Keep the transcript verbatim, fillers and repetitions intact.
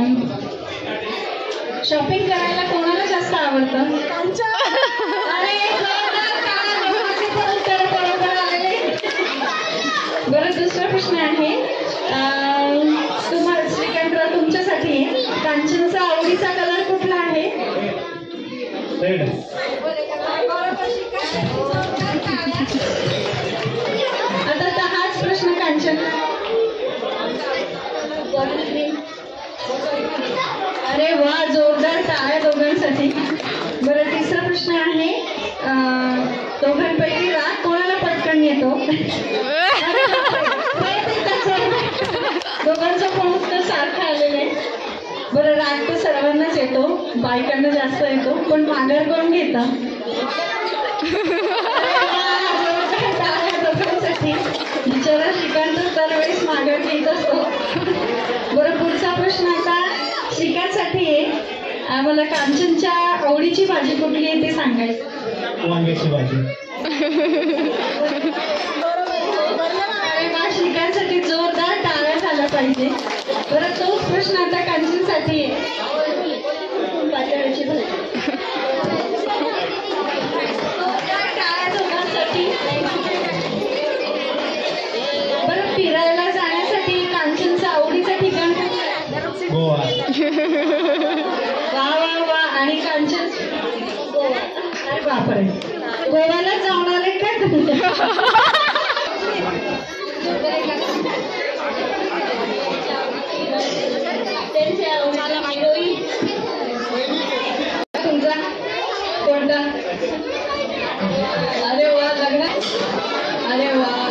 Shopping करायला कोणाला जास्त आवडतं? अरे उत्तर बरोबर आलेले. बरं, दुसरा प्रश्न आहे तुम्हाला श्रीकांतराव तुमच्यासाठी. कांचनचा आवडीचा कलर कुठला आहे? आता हाच प्रश्न कांचन. अरे वा, जोरदार टाळ्या दोघांसाठी. बरं, तिसरा प्रश्न आहे दोघांपैकी राग कोणाला पटकन येतो? दोघांचा पण उत्तर सारखं आलेलं आहे. बरं, राग तर सर्वांनाच येतो, बायकांना जास्त येतो, पण माघार कोण घेतं? दोघांसाठी बिचारा श्रीकांत दरवेळेस माघार घेत असतो. बरं, पुढचा प्रश्न आता श्रीकांतसाठी आहे. मला कांचनच्या आवडीची भाजी कुठली आहे ते सांगायचं. वांग्याची भाजी. श्रीकांतसाठी जोरदार टाळ्या झाला पाहिजे. बरं, तोच प्रश्न आता कांचनसाठी आहे. पातळाची भाजी. टाळ्या दोघांसाठी. बरं, फिरायला जाण्यासाठी कांचनचं आवडीचं ठिकाण गोवा. वा वा वा. आणि कांचन गोवा. अरे बापरे, गोव्याला जाऊन आले का तुम्ही? तुमचा कोणता? अरे वा, लग्न. अरे वा.